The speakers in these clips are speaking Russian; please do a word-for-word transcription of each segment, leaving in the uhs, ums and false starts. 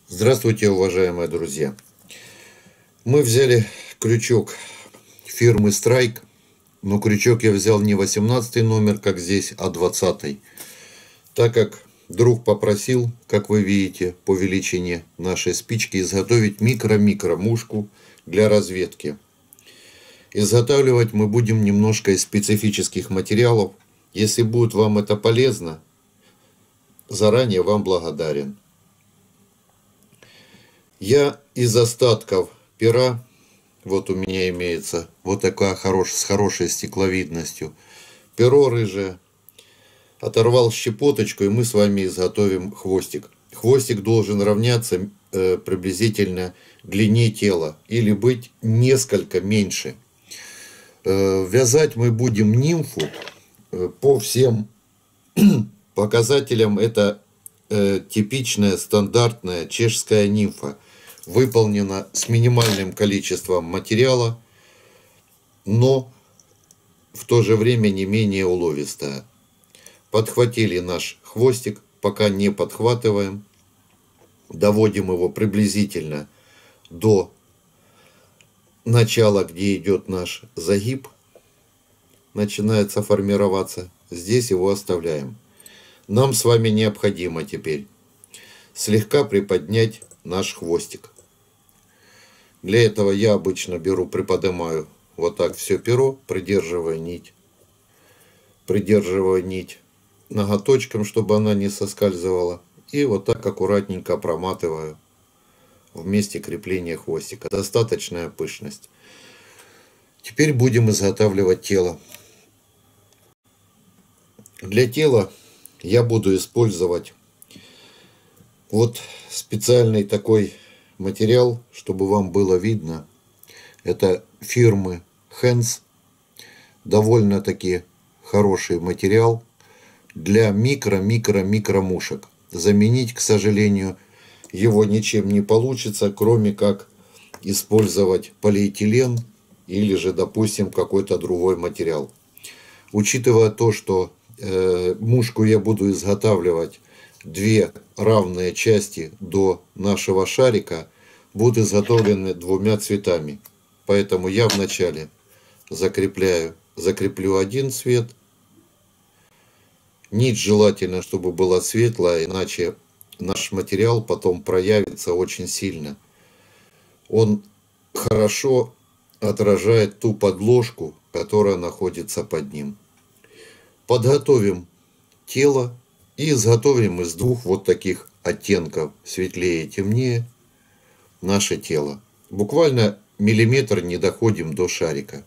Здравствуйте, уважаемые друзья! Мы взяли крючок фирмы Страйк, но крючок я взял не восемнадцатый номер, как здесь, а двадцатый. Так как друг попросил, как вы видите, по величине нашей спички изготовить микро-микро мушку для разведки. Изготавливать мы будем немножко из специфических материалов. Если будет вам это полезно, заранее вам благодарен. Я из остатков пера, вот у меня имеется вот такая хорошая, с хорошей стекловидностью, перо рыжее, оторвал щепоточку, и мы с вами изготовим хвостик. Хвостик должен равняться э, приблизительно длине тела или быть несколько меньше. Э, вязать мы будем нимфу э, по всем показателям. Это э, типичная стандартная чешская нимфа. Выполнена с минимальным количеством материала, но в то же время не менее уловистая. Подхватили наш хвостик, пока не подхватываем. Доводим его приблизительно до начала, где идет наш загиб. Начинается формироваться. Здесь его оставляем. Нам с вами необходимо теперь слегка приподнять наш хвостик. Для этого я обычно беру, приподнимаю вот так все перо, придерживая нить, придерживая нить ноготочком, чтобы она не соскальзывала, и вот так аккуратненько проматываю в месте крепления хвостика. Достаточная пышность. Теперь будем изготавливать тело. Для тела я буду использовать вот специальный такой материал, чтобы вам было видно. Это фирмы Hands. Довольно-таки хороший материал для микро-микро-микро мушек. Заменить, к сожалению, его ничем не получится, кроме как использовать полиэтилен или же, допустим, какой-то другой материал. Учитывая то, что э, мушку я буду изготавливать две равные части до нашего шарика, будут изготовлены двумя цветами. Поэтому я вначале закрепляю, закреплю один цвет. Нить желательно, чтобы была светлая, иначе наш материал потом проявится очень сильно. Он хорошо отражает ту подложку, которая находится под ним. Подготовим тело. И изготовим из двух вот таких оттенков, светлее и темнее, наше тело. Буквально миллиметр не доходим до шарика.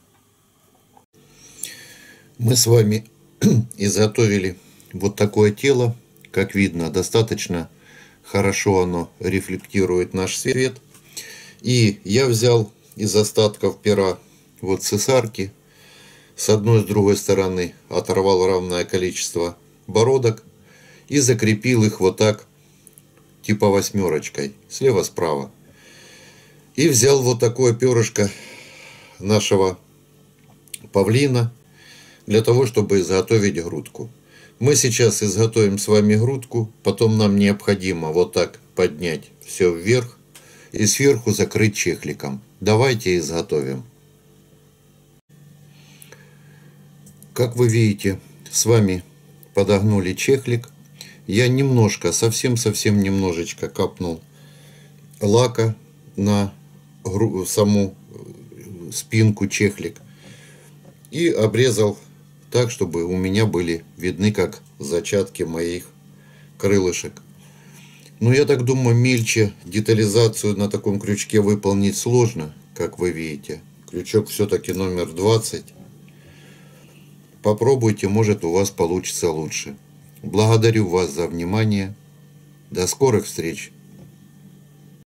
Мы с вами изготовили вот такое тело. Как видно, достаточно хорошо оно рефлектирует наш свет. И я взял из остатков пера вот цесарки. С одной и с другой стороны оторвал равное количество бородок. И закрепил их вот так, типа восьмерочкой, слева-справа. И взял вот такое перышко нашего павлина, для того, чтобы изготовить грудку. Мы сейчас изготовим с вами грудку, потом нам необходимо вот так поднять все вверх и сверху закрыть чехликом. Давайте изготовим. Как вы видите, с вами подогнули чехлик. Я немножко, совсем-совсем немножечко капнул лака на саму спинку чехлик и обрезал так, чтобы у меня были видны как зачатки моих крылышек. Но я так думаю, мельче детализацию на таком крючке выполнить сложно, как вы видите. Крючок все-таки номер двадцать. Попробуйте, может, у вас получится лучше. Благодарю вас за внимание. До скорых встреч!